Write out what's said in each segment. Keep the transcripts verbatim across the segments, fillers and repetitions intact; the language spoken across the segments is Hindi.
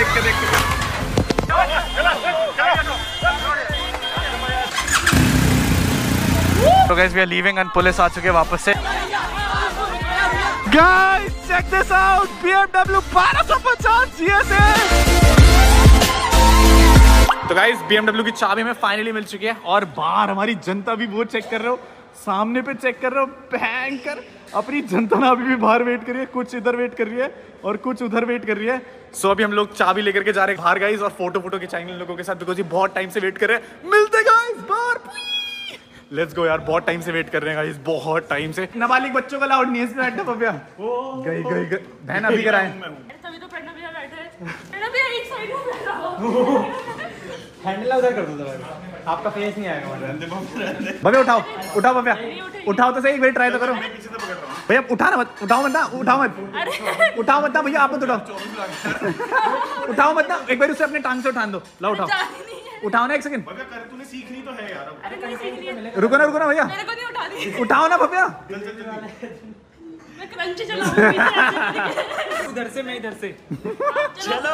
के देख के। तो guys we are leaving and police आ चुके हैं वापस से। Guys check this out, B M W बारह सौ पचास जी एस है। तो गाइस बी एम डब्ल्यू की चाबी हमें फाइनली मिल चुकी है और बाहर हमारी जनता भी वो चेक कर रहे हो, सामने पे चेक कर रहे हो, भयंकर अपनी जनता ना अभी भी बाहर वेट कर रही है, कुछ इधर वेट कर रही है और कुछ उधर वेट कर रही है। सो so, अभी हम लोग चाबी लेकर के जा रहे हैं बाहर गाइस और फोटो फोटो खिंचाएंगे लोगों के साथ, बिकॉज ये बहुत टाइम से वेट कर रहे हैं। मिलते गाइस बाहर, लेट्स गो यार, बहुत टाइम से वेट कर रहे हैं गाइस, बहुत टाइम से। नाबालिग बच्चों का लाउड नहीं है इसमें बैठा पपिया। गई गई गई बहन अभी कराए तभी तो प्रणव भैया बैठे हैं। प्रणव भैया एक साइड में बैठा हो। हैंडल उधर कर दो जरा, आपका फेस नहीं आएगा। भैया उठाओ उठाओ भैया, उठाओ तो सही, एक बार ट्राई तो करो भैया। उठाना मत, उठाओ मत ना, उठाओ मत, उठाओ मत ना भैया, आप मत उठाओ, उठाओ मत ना, एक बार उसे अपने टांग से उठान दो। ला उठाओ, उठाओ ना एक सेकंड। तूने सीखनी तो है यार। अरे नहीं सीख लिया। रुको ना रुको ना भैया, मेरे को नहीं उठा दी। उठाओ ना भैया। मैं क्रंची चलाऊंगी उधर से, मैं इधर से। चलो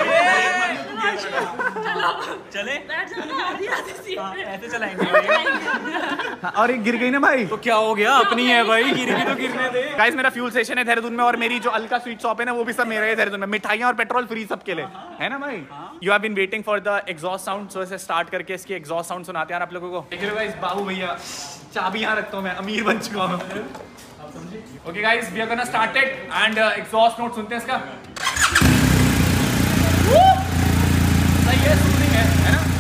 चले ऐसे चलाएंगे। और एक गिर गई ना भाई, तो क्या हो गया, अपनी है भाई, गिर भी तो गिरने दे। गाइस मेरा फ्यूल स्टेशन है देहरादून में और मेरी जो अलका स्वीट शॉप है ना वो भी सब मेरा है देहरादून में। मिठाइयाँ और पेट्रोल फ्री सबके लिए है ना भाई। You have been waiting for the exhaust sound, so इसे स्टार्ट करके इसकी एग्जॉस्ट साउंड सुनाते हैं आप लोगों को। देख लो गाइस, बाबू भैया चाबी यहाँ रखता हूँ मैं, अमीर बन चुका हूँ। Okay guys we are gonna start it and exhaust note सुनते हैं इसका। सही है, सूदिंग है, है ना।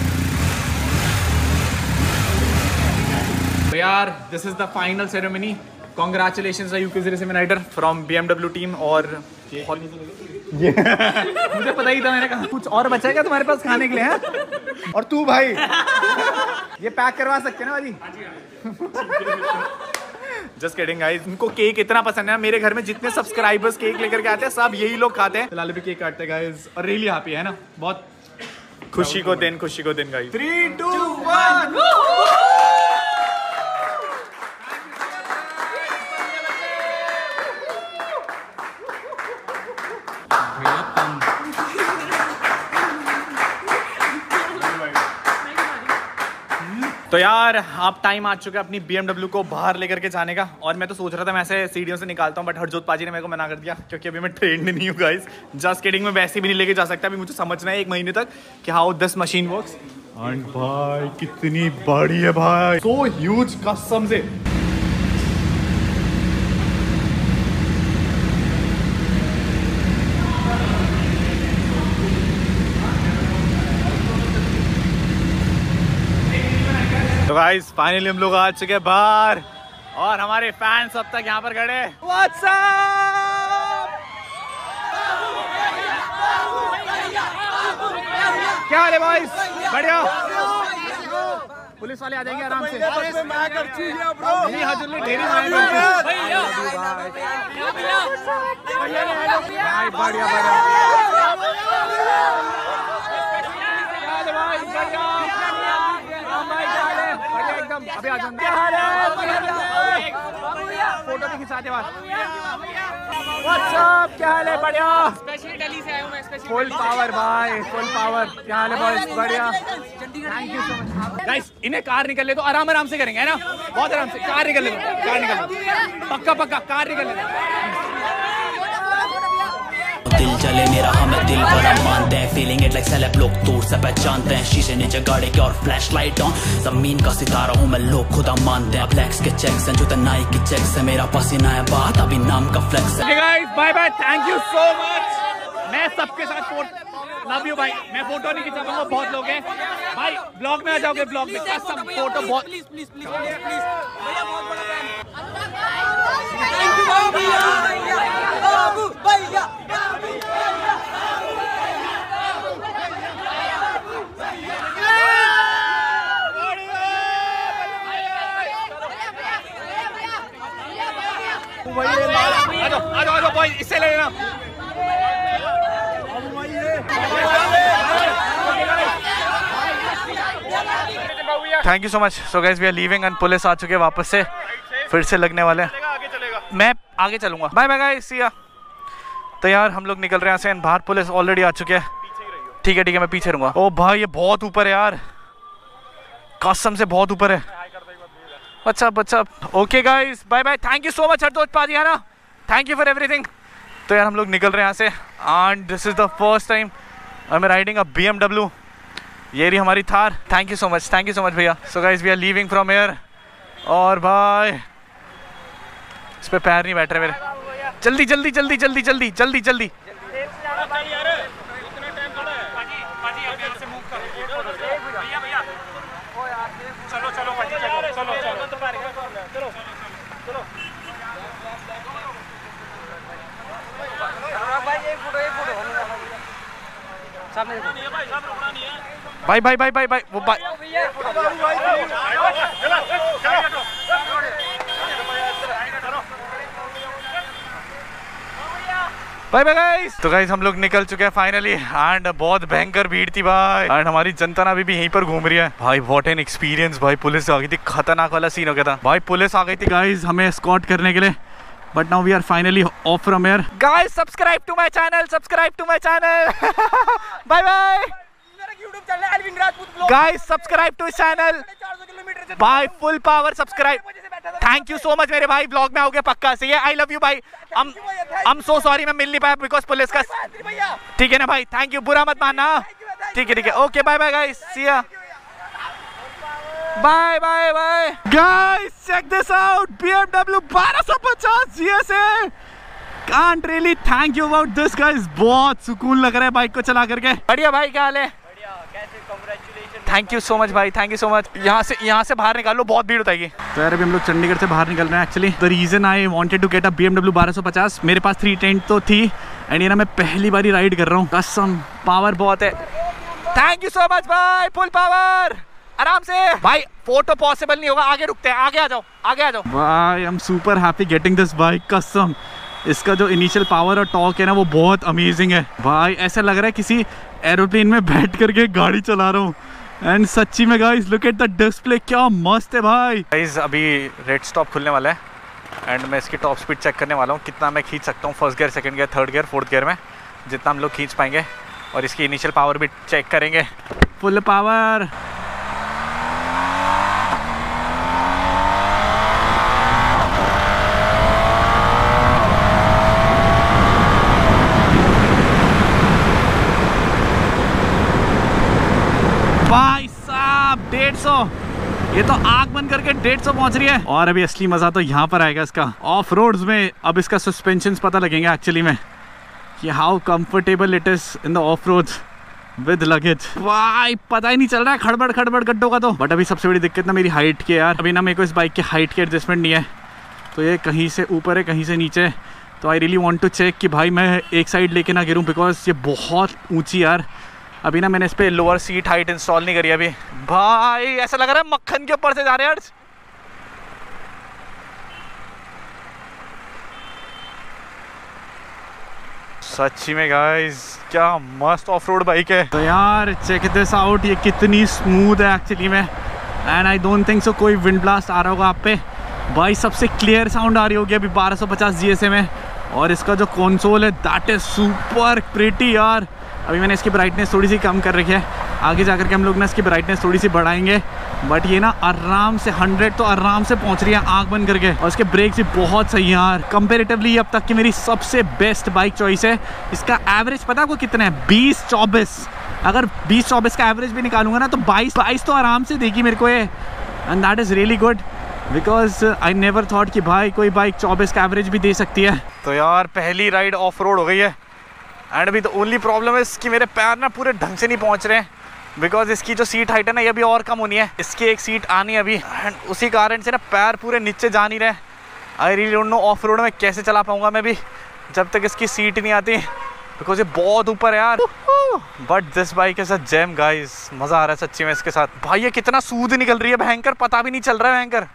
तो यार this is the final ceremony. Congratulations UK seminator from B M W team. और मुझे पता ही था, मैंने कहा कुछ और बचा है क्या तुम्हारे पास खाने के लिए है? और तू भाई ये पैक करवा सकते हैं ना भाजी। जस्ट किडिंग गाइस, उनको केक इतना पसंद है। मेरे घर में जितने सब्सक्राइबर्स केक लेकर के आते हैं सब यही लोग खाते हैं। फिलहाल भी केक काटते हैं गाइस और रियली हैप्पी है ना, बहुत खुशी को दिन, खुशी को दिन गाइस। Three to one. तो यार आप टाइम आ चुका है अपनी बी एम डब्ल्यू को बाहर लेकर के जाने का। और मैं तो सोच रहा था मैं ऐसे सीढ़ियों से निकालता हूँ, बट हरजोत पाजी ने मेरे को मना कर दिया क्योंकि अभी मैं ट्रेंड नहीं हूँ गाइस। जस्ट किडिंग, में वैसे भी नहीं लेके जा सकता। अभी मुझे समझना है एक महीने तक कि how this machine works. And भाई कितनी बड़ी है भाई, सो ह्यूज कसम से। तो गाइस फाइनली हम लोग आ चुके हैं बाहर और हमारे फैंस अब तक यहाँ पर खड़े। What's up? क्या हाल है बॉयज? बढ़िया। पुलिस वाले आ जाएंगे आराम से। नहीं हाजुर ने ढेरी मारे बढ़िया अभी आ जाऊंगा। फोटो भी खिंचाते बाद। What's up? क्या हाल है? बढ़िया। स्पेशली दिल्ली से आया हूं मैं, स्पेशली फुल पावर भाई, फुल पावर। क्या हाल है बॉयज? बढ़िया। Thank you so much guys. इन्हें कार निकल ले तो आराम आराम से करेंगे है ना, बहुत आराम से। कार निकल ले, कार निकल ले, पक्का पक्का कार निकल ले। दिल चले मेरा, हमें दिल बड़ा मानते हैं, फीलिंग इट लाइक सेलेब लोग दूर से पहचानते हैं। शीशे नीचे गाड़ी के और फ्लैश लाइट ऑन, जमीन का सितारा हूँ मैं, लोग खुदा मानते हैं। फ्लैक्स के चेक्स हैं जूते नाइक के चेक्स है, मेरा पसीना है बात अभी नाम का फ्लेक्स है। Guys bye bye, thank you so much. मैं सबके साथ फोटो, लव यू भाई। मैं फोटो नहीं खिंचा पाऊंगा, बहुत लोग हैं भाई। ब्लॉग में आ जाओगे, ब्लॉग में कसम फोटो बहुत। प्लीज प्लीज प्लीज प्लीज भैया, बहुत बड़ा फैन। थैंक यू बाबू भैया, बाबू भैया। इससे ले लेना। Thank you so much. So guys we are leaving and police आ चुके हैं वापस से, फिर से लगने वाले हैं। मैं आगे चलूंगा। बाय बाय गाइस, सी या। तो यार हम लोग निकल रहे हैं यहाँ से, बाहर पुलिस ऑलरेडी आ चुके हैं। ठीक है ठीक है, मैं पीछे रहूंगा। ओ भाई ये बहुत ऊपर है यार, कसम से बहुत ऊपर है। अच्छा अच्छा, okay guys, bye bye, thank you so much Hardosh पाजियाना, थैंक यू फॉर एवरीथिंग। तो यार हम लोग निकल रहे हैं यहाँ से, and this is the first time I am riding a B M W. ये रही हमारी Thar. Thank you so much, thank you so much भैया। So guys we are leaving from here. और भाई इस पे पैर नहीं बैठ रहे मेरे। जल्दी जल्दी जल्दी जल्दी जल्दी जल्दी जल्दी। चलो चलो चलो चलो चलो। भाई भाई भाई भाई भाई वो भाई बाय बाय गाइस। तो गाइस हम लोग निकल चुके हैं फाइनली, एंड बहुत भयंकर भीड़ थी भाई, एंड हमारी जनता ना अभी भी यहीं पर घूम रही है भाई। व्हाट एन एक्सपीरियंस भाई, पुलिस आ गई थी, खतरनाक वाला सीन हो गया था भाई। पुलिस आ गई थी गाइस हमें एस्कॉर्ट करने के लिए, but now we are finally off from here. Guys subscribe to my channel, subscribe to my channel. Bye bye guys, subscribe to channel bye, full power subscribe. Thank you so much मेरे भाई, ब्लॉग में आओगे पक्का से। ये आई लव यू भाई। I'm I'm so sorry मैं मिल नहीं पाया बिकॉज पुलिस का। ठीक है ना भाई, थैंक यू, बुरा मत मानना। ठीक है ठीक है, okay bye bye guys, see ya, bye bye bye guys. Check this out, B M W बारह सौ पचास G S A। Can't really thank you about this guys, बहुत सुकून लग रहा है बाइक को चला करके। बढ़िया भाई, क्या हाल है? थैंक यू सो मच भाई, थैंक यू सो मच। यहाँ से यहाँ से बाहर निकाल लो, बहुत भीड़ होगी। तो यार अभी हम लोग चंडीगढ़ से बाहर निकल रहे हैं। Actually the reason I wanted to get a B M W बारह सौ पचास। मेरे पास थ्री टेंट तो थी, एंड ये ना मैं पहली बारी राइड कर रहा हूँ, कसम पावर बहुत है। थैंक यू सो मच भाई, फुल पावर, आराम से भाई। फोटो पॉसिबल नहीं होगा, आगे रुकते हैं, आगे आ जाओ, आगे आ जाओ भाई। I am super happy getting this bike, कसम। इसका जो इनिशियल पावर और टॉर्क है ना वो बहुत अमेजिंग है भाई। ऐसा लग रहा है किसी एरोप्लेन में बैठ करके गाड़ी चला रहा हूँ। एंड सच्ची में guys look at the display, क्या मस्त है भाई। गाइस अभी रेड स्टॉप खुलने वाला है, एंड मैं इसकी टॉप स्पीड चेक करने वाला हूँ, कितना मैं खींच सकता हूँ first gear, second gear, third gear, fourth gear में, जितना हम लोग खींच पाएंगे। और इसकी इनिशियल पावर भी चेक करेंगे, फुल पावर। भाई साहब डेढ़ सौ, ये तो आग बन करके डेढ़ सौ पहुंच रही है। और अभी असली मजा तो यहाँ पर आएगा इसका, ऑफ रोड्स में। अब इसका सस्पेंशंस पता लगेंगे एक्चुअली में कि how comfortable it is in the off roads with luggage. भाई पता ही नहीं चल रहा है खड़बड़ खड़बड़ गड्ढों का तो। बट अभी सबसे बड़ी दिक्कत ना मेरी हाइट की है यार। अभी ना मेरे को इस बाइक की हाइट की एडजस्टमेंट नहीं है, तो ये कहीं से ऊपर है कहीं से नीचे। तो I really want to check कि भाई मैं एक साइड लेके ना गिरूँ, बिकॉज ये बहुत ऊँची यार। अभी ना मैंने इस पे लोअर सीट हाइट इंस्टॉल नहीं करी अभी। भाई ऐसा लग रहा है मक्खन के ऊपर से जा रहे हैं यार। सच्ची में गाइस क्या मस्त ऑफ रोड बाइक है। तो यार चेक दिस आउट, ये कितनी स्मूथ है एक्चुअली में, and I don't think so कोई विंड ब्लास्ट आ रहा होगा आप पे। भाई सबसे क्लियर साउंड आ रही होगी अभी बारह सौ पचास G S A में। और इसका जो कंसोल है दैट इज सुपर प्रिटी यार। अभी मैंने इसकी ब्राइटनेस थोड़ी सी कम कर रखी है, आगे जाकर के हम लोग ना इसकी ब्राइटनेस थोड़ी सी बढ़ाएंगे। बट ये ना आराम से हंड्रेड तो आराम से पहुंच रही है आँख बंद करके। और इसके ब्रेक्स भी बहुत सही हैं यार। कंपेरेटिवली अब तक की मेरी सबसे बेस्ट बाइक चॉइस है। इसका एवरेज पता है आपको कितना है? बीस चौबीस। अगर बीस चौबीस का एवरेज भी निकालूंगा ना तो बाईस बाईस तो आराम से देगी मेरे को ये, and that is really good because I never thought कि भाई कोई बाइक चौबीस का एवरेज भी दे सकती है। तो यार पहली राइड ऑफ रोड हो गई है, एंड अभी द ओनली प्रॉब्लम है कि मेरे पैर ना पूरे ढंग से नहीं पहुंच रहे हैं, बिकॉज इसकी जो सीट हाइट है ना ये अभी और कम होनी है। इसकी एक सीट आनी है अभी, एंड उसी कारण से ना पैर पूरे नीचे जा नहीं रहे। I really don't know off road में कैसे चला पाऊंगा मैं भी जब तक इसकी सीट नहीं आती, बिकॉज ये बहुत ऊपर है यार। But this bike is a gem guys, मज़ा आ रहा है सच्ची में इसके साथ। भाई ये कितना सूद निकल रही है भयंकर, पता भी नहीं चल रहा है भयंकर।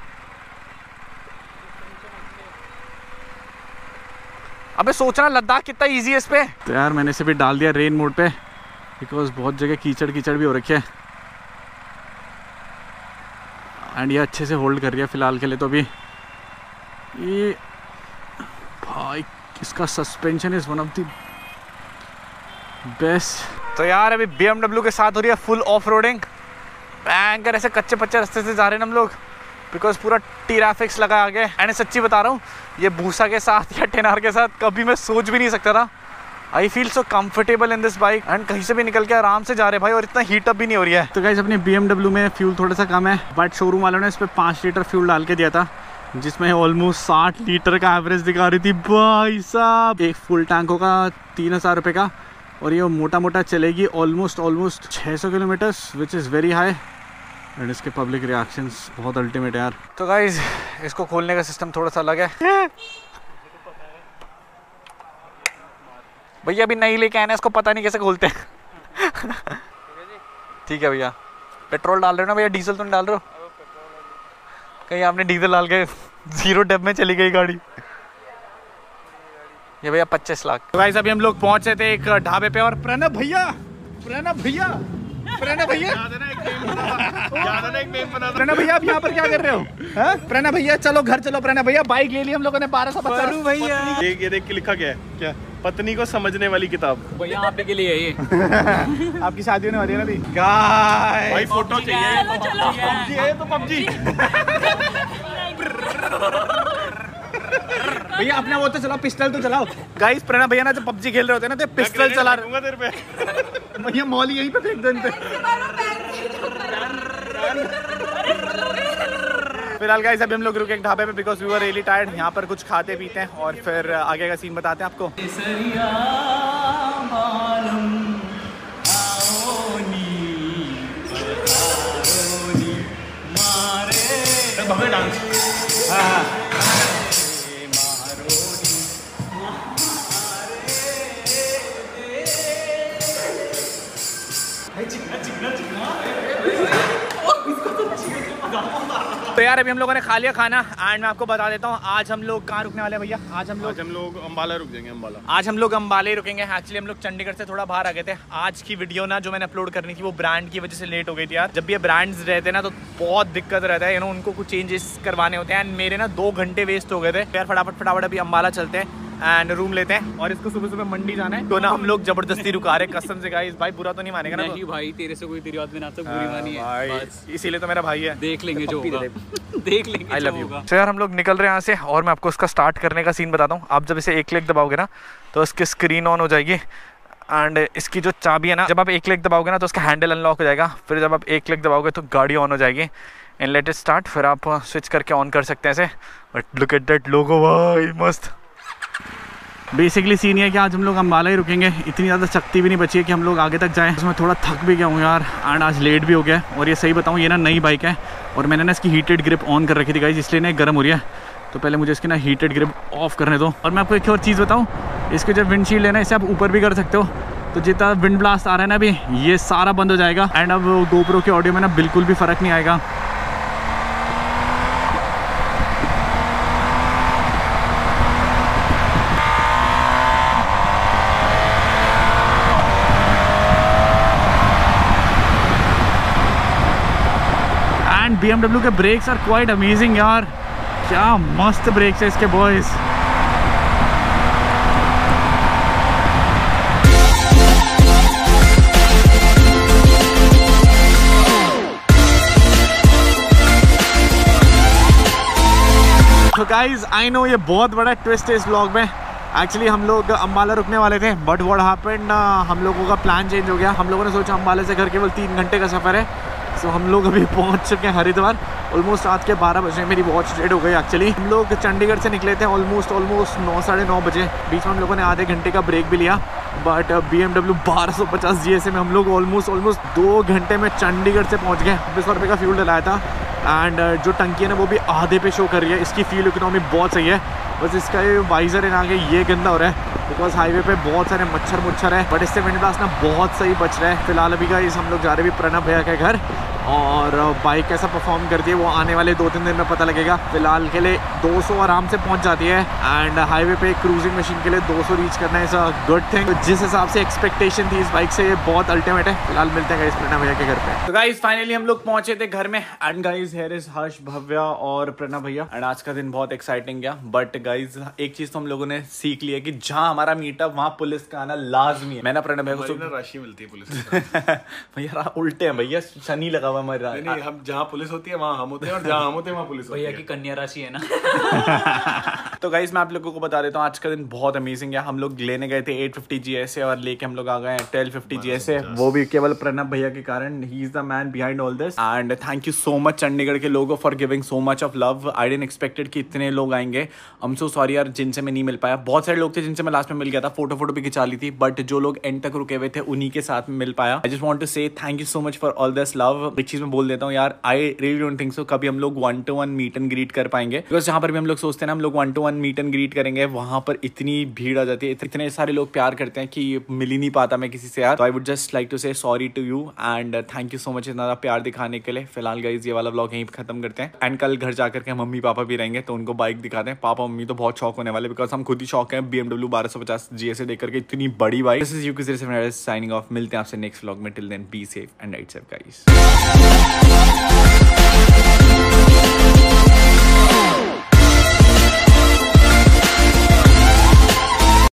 अबे सोचना लद्दाख कितना इजी है इस पे। तो यार मैंने इसे भी डाल दिया रेन मोड पे, बिकॉज बहुत जगह कीचड़ कीचड़ भी हो रखे है, एंड ये अच्छे से होल्ड कर रही है फिलहाल के लिए। तो अभी ये भाई इसका suspension is one of the best. तो यार अभी बी एम डब्ल्यू के साथ हो रही है फुल ऑफ रोडिंग। बैंकर ऐसे कच्चे पच्चे रास्ते से जा रहे हैं हम लोग बिकॉज पूरा ट्रैफिक्स लगा आगे। एंड सच्ची बता रहा हूँ, ये भूसा के साथ या टेनार के साथ कभी मैं सोच भी नहीं सकता था। I feel so comfortable in this bike and कहीं से भी निकल के आराम से जा रहे भाई, और इतना हीट अप भी नहीं हो रही है। तो गाइस अपनी बी एम डब्ल्यू में फ्यूल थोड़ा सा कम है, बट शोरूम वालों ने इस पर पाँच लीटर फ्यूल डाल के दिया था, जिसमें ऑलमोस्ट साठ लीटर का एवरेज दिखा रही थी भाई साहब। एक फुल टैंक होगा तीन हज़ार रुपये का, और ये मोटा मोटा चलेगी ऑलमोस्ट ऑलमोस्ट छः सौ kilometres, which is very high. And इसके पब्लिक रिएक्शंस बहुत अल्टीमेट है यार। तो गाइज इसको खोलने का सिस्टम थोड़ा सा अलग है। भैया अभी नहीं लेके आए ना, इसको पता नहीं कैसे खोलते हैं। ठीक है भैया, पेट्रोल डाल रहे हो ना भैया, डीजल तो नहीं डाल रहे हो? कहीं आपने डीजल डाल के जीरो डेप में चली गई गाड़ी। ये भैया पच्चीस लाख। तो गाइस अभी हम लोग पहुंचे थे एक ढाबे पे, और प्रणब भैया प्रणब भैया प्रणब भैया प्रणब भैया आप यहाँ पर क्या कर रहे हो? प्रणब भैया चलो घर चलो। प्रणब भैया बाइक ले ली हम लोगों ने बारह सौ पचास भैया। ये देख के लिखा क्या है, क्या पत्नी को समझने वाली किताब भैया आप के लिए ये। आपकी शादी होने वाली है ना अभी? गाइस भाई फोटो चाहिए, पबजी है तो पबजी। भैया अपना वो तो चलाओ, पिस्टल तो चलाओ। गाइस प्रणब भैया ना जब पबजी खेल रहे होते हैं ना तो पिस्टल चला रहे तेरे पे। भैया मॉल यहीं पे फेंक दो इन पे। फिलहाल गाइस अभी हम लोग रुके एक ढाबे पे because we were really tired. यहाँ पर कुछ खाते पीते हैं और फिर आगे का सीन बताते हैं आपको। डांस हाँ तो यार अभी हम लोगों ने खा लिया खाना एंड मैं आपको बता देता हूँ आज हम लोग कहाँ रुकने वाले हैं भैया। आज हम लोग आज हम लोग अम्बाला रुक जाएंगे। अम्बाला आज हम लोग अम्बाला ही रुकेंगे। एक्चुअली हम लोग चंडीगढ़ से थोड़ा बाहर आ गए थे। आज की वीडियो ना जो मैंने अपलोड करनी थी वो ब्रांड की वजह से लेट हो गई थी यार। जब भी ये ब्रांड्स रहते हैं ना तो बहुत दिक्कत रहता है, यू नो उनको कुछ चेंजेस करवाने होते हैं एंड मेरे ना दो घंटे वेस्ट हो गए थे। यार फटाफट फटाफट अभी अम्बाला चलते हैं एंड रूम लेते हैं, और इसको सुबह सुबह मंडी जाना है तो ना हम लोग जबरदस्ती रुका रहे कसम से गाइस। भाई बुरा तो नहीं मानेगा ना? नहीं भाई तेरे से कोई तेरी बात में ना तो बुरी मानी है, इसीलिए तो मेरा भाई है। देख लेंगे जो होगा, देख लेंगे। I love you. तो यार हम लोग निकल रहे हैं यहाँ से और मैं आपको इसका स्टार्ट करने का सीन बताता हूँ। आप जब इसे एक क्लिक दबाओगे ना तो इसकी स्क्रीन ऑन हो जाएगी एंड इसकी जो चाबी है ना, जब आप एक क्लिक दबाओगे ना तो उसका हैंडल अनलॉक हो जाएगा। फिर जब आप एक क्लिक दबाओगे तो गाड़ी ऑन हो जाएगी एंड लेट इट स्टार्ट। फिर आप स्विच करके ऑन कर सकते हैं ऐसे। But look at that logo भाई मस्त। बेसिकली सीन है कि आज हम लोग अम्बाला ही रुकेंगे। इतनी ज़्यादा शक्ति भी नहीं बची है कि हम लोग आगे तक जाएं। उसमें थोड़ा थक भी गया हूँ यार एंड आज लेट भी हो गया। और ये सही बताऊँ ये ना नई बाइक है और मैंने ना इसकी हीटेड ग्रिप ऑन कर रखी थी गाइस, इसलिए ना गर्म हो रही है। तो पहले मुझे इसकी ना हीटेड ग्रिप ऑफ करने दो। और मैं आपको एक और चीज़ बताऊँ, इसके जो विंडशील्ड है ना इसे आप ऊपर भी कर सकते हो। तो जितना विंड ब्लास्ट आ रहा है ना अभी ये सारा बंद हो जाएगा एंड अब गोप्रो के ऑडियो में ना बिल्कुल भी फ़र्क नहीं आएगा। बी एम डब्ल्यू के ब्रेक्स आर क्वाइट अमेजिंग यार, क्या मस्त ब्रेक्स है इसके बॉयज। तो गाइज आई नो ये बहुत बड़ा ट्विस्ट है इस व्लॉग में। एक्चुअली हम लोग अम्बाला रुकने वाले थे बट व्हाट हैपेंड, हम लोगों का प्लान चेंज हो गया। हम लोगों ने सोचा अम्बाला से घर केवल तीन घंटे का सफ़र है। तो हम लोग अभी पहुंच चुके हैं हरिद्वार। ऑलमोस्ट रात के बारह बजे, मेरी वॉच डेट हो गई एक्चुअली। हम लोग चंडीगढ़ से निकले थे ऑलमोस्ट ऑलमोस्ट नौ साढ़े नौ बजे। बीच में हम लोगों ने आधे घंटे का ब्रेक भी लिया। बट बी एम डब्ल्यू बारह सौ पचास जी एस ए में हम लोग ऑलमोस्ट ऑलमोस्ट दो घंटे में चंडीगढ़ से पहुँच गए। छब्बीस सौ रुपये का फ्यूल डलाया था एंड जो टंकी है ना वो भी आधे पे शो कर रही है। इसकी फ्यूल इकोनॉमी बहुत सही है, बस इसका ये वाइजर है ना आगे ये गंदा हो रहा है बिकॉज हाईवे पे बहुत सारे मच्छर मुच्छर है। बट इससे विंड ब्लास्ट ना बहुत सही बच रहा है। फिलहाल अभी का इस हम लोग जा रहे भी प्रणब भैया के घर और बाइक कैसा परफॉर्म करती है वो आने वाले दो तीन दिन में पता लगेगा। फिलहाल के लिए दो सौ आराम से पहुंच जाती है एंड हाईवे पे क्रूजिंग मशीन के लिए दो सौ रीच करना इज अ गुड थिंग। जिस हिसाब से एक्सपेक्टेशन थी इस बाइक से ये बहुत अल्टीमेट है। फिलहाल मिलते हैं गाइस प्रणव भैया के घर पे। तो गाइस फाइनली हम लोग पहुंचे थे घर में and guys here is Harsh, Bhavya और प्रणव भैया एंड आज का दिन बहुत एक्साइटिंग गया। बट गाइस एक चीज तो हम लोगों ने सीख ली है कि जहां हमारा मीटअप वहां पुलिस का आना लाजमी है। मैंने प्रणव भैया को राशि मिलती है पुलिस भैया उल्टे हैं भैया, शनि लगा हुआ हमारे। नहीं, नहीं, हम जहाँ पुलिस होती है वहाँ हम होते हैं और जहाँ हम होते हैं वहाँ पुलिस होती है। भैया की कन्या राशि है ना। तो गाइस मैं आप लोगों को बता देता हूँ आज का दिन बहुत अमेजिंग है। हम लोग लेने गए थे eight fifty G S A और लेके हम लोग आ गए हैं twelve fifty G S A, वो भी केवल प्रणव भैया के कारण। He is the man behind all this and thank you so much Chandigarh के लोगों for giving so much of love. I didn't expected कि इतने लोग आएंगे। आई एम सो सॉरी यार जिनसे मैं नहीं मिल पाया। बहुत सारे लोग थे जिनसे मैं लास्ट में मिल गया था, फोटो फोटो भी खिंचा ली थी, बट जो लोग एंड तक रुके हुए थे उन्हीं के साथ में मिल पाया। I just want to say thank you so much for all this love. एक चीज मैं बोल देता हूँ यार, I really don't think so कभी हम लोग one to one meet and greet कर पाएंगे, बिकॉज जहाँ पर भी हम लोग सोचते हैं ना हम लोग one to one meet and greet करेंगे वहां पर इतनी भीड़ आ जाती है, इतने सारे लोग प्यार करते हैं कि मिल ही नहीं पाता मैं किसी से यार। तो I would just like to say sorry to you and thank you so much इतना प्यार दिखाने के लिए। फिलहाल गाइस ये वाला व्लॉग यहीं पे खत्म करते हैं एंड कल घर जाकर के मम्मी पापा भी रहेंगे तो उनको बाइक दिखाते हैं। पापा मम्मी तो बहुत शौक होने वाले, बिकॉज हम खुद ही शौक है बी एम डब्ल्यू बारह सौ पचास जी एस ए देख करके इतनी बड़ी bike. This is you signing off. मिलते हैं आपसे नेक्स्ट व्लॉग में। Till then be safe and ride safe guys.